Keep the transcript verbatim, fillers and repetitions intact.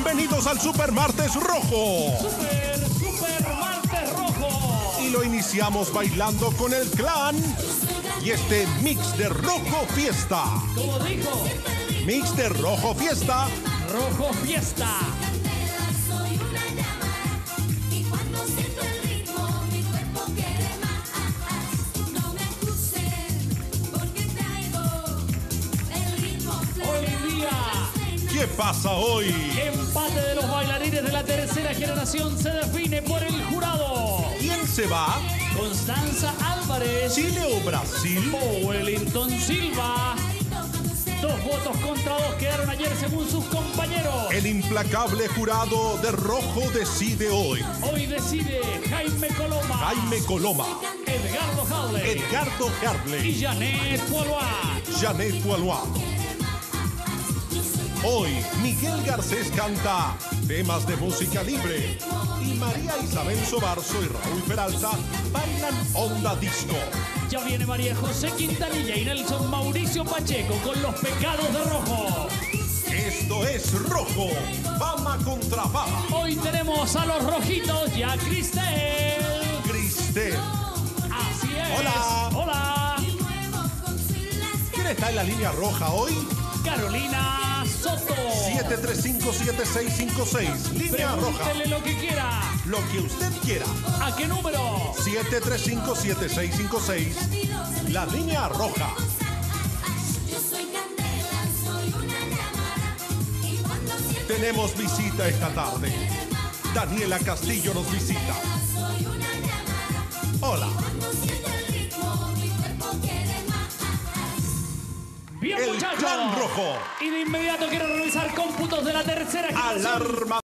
Bienvenidos al Super Martes Rojo. Super, Super Martes Rojo. Y lo iniciamos bailando con el clan y este mix de Rojo Fiesta. Como dijo, Mix de Rojo Fiesta. Rojo Fiesta. ¿Qué pasa hoy? Empate de los bailarines de la tercera generación se define por el jurado. ¿Quién se va? Constanza Álvarez. ¿Chile o Brasil? O Wellington Silva. Dos votos contra dos quedaron ayer según sus compañeros. El implacable jurado de Rojo decide hoy. Hoy decide Jaime Coloma. Jaime Coloma. Edgardo Harley. Edgardo Harley. Y Janet Poiluat. Janet Poiluat. Hoy, Miguel Garcés canta temas de música libre y María Isabel Sobarzo y Raúl Peralta bailan onda disco. Ya viene María José Quintanilla y Nelson Mauricio Pacheco con los pecados de Rojo. Esto es Rojo, Fama contra Fama. Hoy tenemos a los rojitos y a Cristel. Cristel. Así es. Hola. Hola. ¿Quién está en la línea roja hoy? Carolina Soto. siete tres cinco, siete seis cinco seis. Línea roja. Pregúntele lo que quiera. Lo que usted quiera. ¿A qué número? siete tres cinco, siete seis cinco seis. La línea roja. Tenemos visita esta tarde. Daniela Castillo nos visita. Hola. Bien, El muchachos. Clan Rojo. Y de inmediato quiero revisar cómputos de la tercera generación. Alarma.